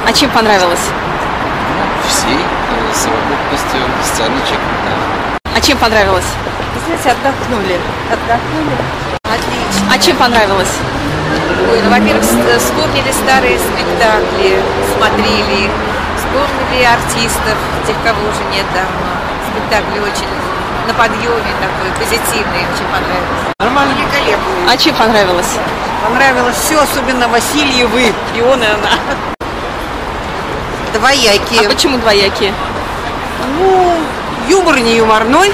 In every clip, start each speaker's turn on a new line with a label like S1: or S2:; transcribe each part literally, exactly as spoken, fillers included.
S1: А чем понравилось?
S2: Всей э, совокупностью сценочек. Да.
S1: А чем понравилось?
S3: Знаете, отдохнули. Отдохнули. Отлично.
S1: А чем понравилось?
S3: Ой, ну, во-первых, с- вспомнили старые спектакли, смотрели их, вспомнили артистов, тех, кого уже нет давно. Спектакль очень на подъеме такой, позитивный, очень понравился.
S4: Нормально.
S3: Великолепно.
S1: А чем понравилось?
S4: Понравилось все, особенно Васильевы, пионы она. Двоякие.
S1: А почему двоякие?
S4: Ну, юмор не юморной.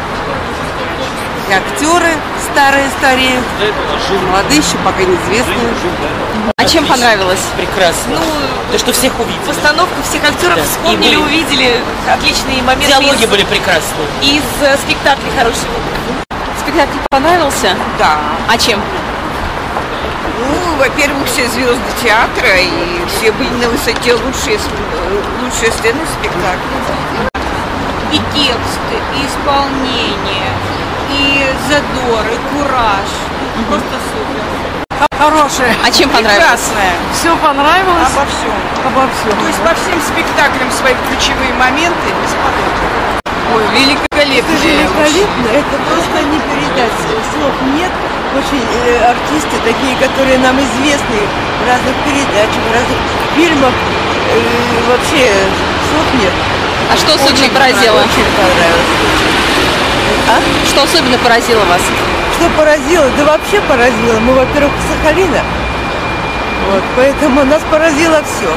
S4: И актеры старые стареют. Молодые еще пока неизвестные.
S1: А чем понравилось?
S5: Прекрасно.
S6: Ну,
S5: То, что всех увидели.
S6: постановку всех актеров
S5: Да.
S6: вспомнили,
S5: И были-
S6: увидели отличные моменты.
S5: Диалоги
S6: из,
S5: были прекрасные.
S6: из э, спектаклей хорошего.
S1: Спектакль понравился?
S4: Да.
S1: А чем?
S4: Ну, во-первых, все звезды театра, и все были на высоте, лучшие, с- э, лучшие сцены спектакля.
S7: И тексты, и исполнение, и задор, и кураж. Просто супер.
S4: Хорошая.
S1: А чем понравилось?
S4: Все понравилось?
S7: Обо всем.
S4: Обо всем.
S7: То есть по всем спектаклям свои ключевые моменты бесподобно.
S4: Ой, великолепно.
S8: Это великолепно, это просто не передать, слов нет. Очень э, артисты такие, которые нам известны в разных передачах, в разных фильмах, э, вообще слов нет.
S1: А что особенно
S8: Очень
S1: поразило?
S8: Очень понравилось. А?
S1: Что особенно поразило вас?
S8: Что поразило? Да вообще поразило. Мы, во-первых, с Сахалина, вот, поэтому нас поразило все.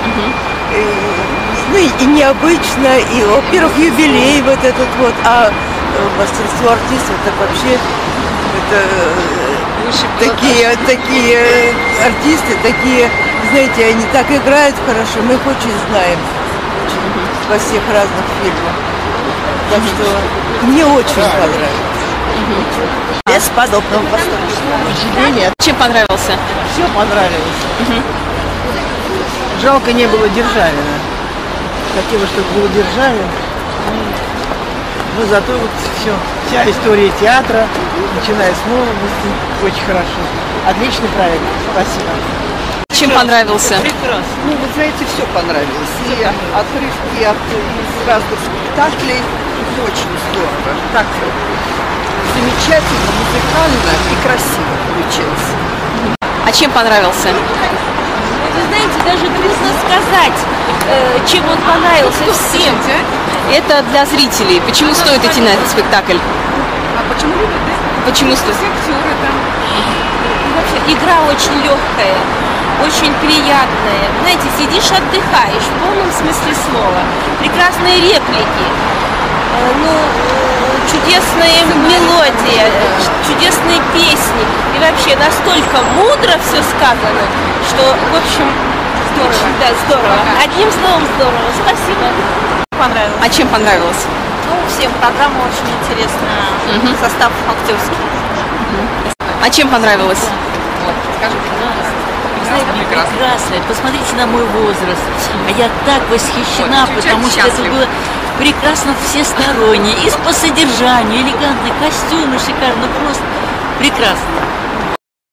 S8: Ну и, и необычно, и, во-первых, юбилей вот этот вот, а э, мастерство артистов, это вообще это, э, такие, такие артисты, такие, знаете, они так играют хорошо, мы их очень знаем очень, во всех разных фильмах. Так что мне очень понравилось.
S4: Бесподобного восторга.
S1: Чем понравился?
S4: Все понравилось. Жалко не было Державина. Хотелось, чтобы был Державин. Но зато вот все. Вся история театра, начиная с молодости, очень хорошо. Отличный проект. Спасибо.
S1: Чем понравился?
S4: Ну, вы знаете, все понравилось. И отрывки от из разных спектаклей. Очень здорово. Так замечательно, музыкально и красиво получилось.
S1: А чем понравился?
S6: Вы знаете, даже трудно сказать, э, чем он понравился всем.
S1: Это для зрителей. Почему стоит идти на этот спектакль?
S7: А почему любят, да?
S1: Почему стоит?
S7: Все актеры там.
S6: И вообще, игра очень легкая, очень приятная. Знаете, сидишь, отдыхаешь в полном смысле слова. Прекрасные реплики, э, ну, э, чудесная мелодия, э, чудесные песни. И вообще настолько мудро все сказано, что, в общем, здорово. Да, здорово. Одним словом, здорово. Спасибо. Понравилось.
S1: А чем понравилось?
S6: Ну, всем программа очень интересная. Состав актерский.
S1: А чем понравилось?
S5: Прекрасно. Посмотрите на мой возраст. А я так восхищена,
S7: Вот,
S5: потому что это было прекрасно всесторонне. И по содержанию, элегантные костюмы шикарно, просто прекрасно.